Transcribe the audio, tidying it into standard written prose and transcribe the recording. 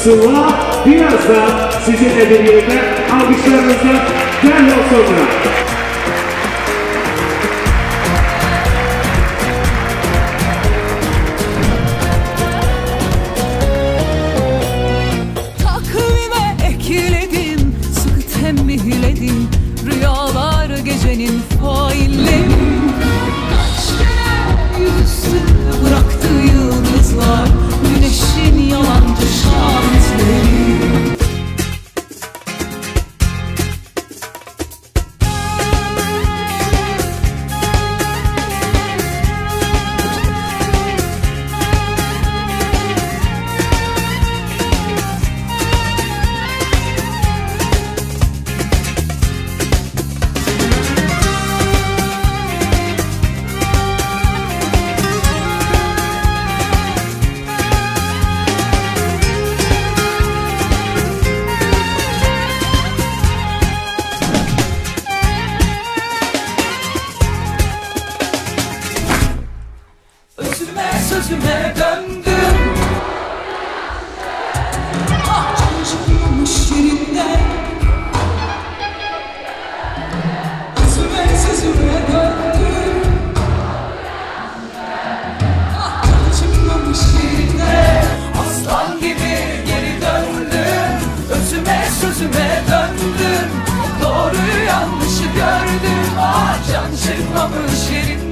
Sıla birazdan sizinle birlikte alkışlarınızla değerli olsunlar. Takvime ekledim, sıkı tembihledim, rüyalar gecenin failleri. Kaç kere yüzüstü bıraktı yıldızlar, güneşin yalancı şahitleri. Sözüme döndüm. Ah, can çıkmamış yerinden. Sözüme döndüm. Ah, can çıkmamış yerinden. Aslan gibi geri döndüm. Sözüme döndüm. Doğruyu yanlışı gördüm. Ah, can çıkmamış yerinden.